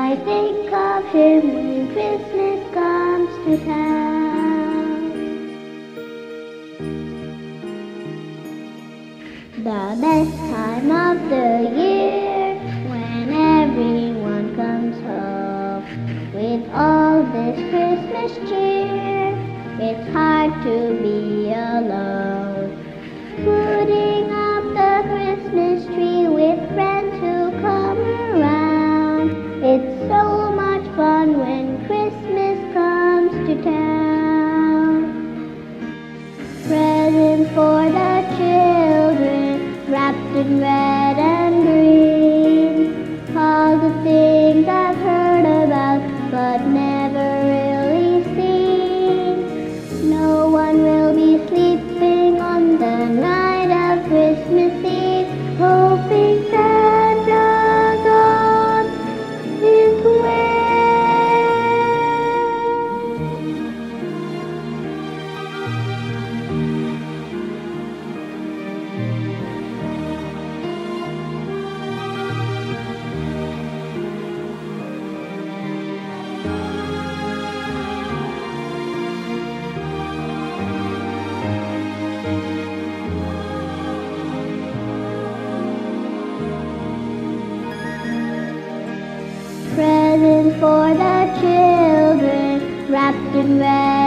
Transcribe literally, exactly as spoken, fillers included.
I think of him when Christmas comes to town. The best time of the year, when everyone comes home with all this Christmas cheer. It's hard to be alone, putting up the Christmas tree with friends who come around. It's so much fun when Christmas comes to town. Presents for the children, wrapped in red and green. All the things I've heard about, but never really seen. No one will be sleeping on the night of Christmas Eve, hoping Santa's on his way. Presents for the children, wrapped in red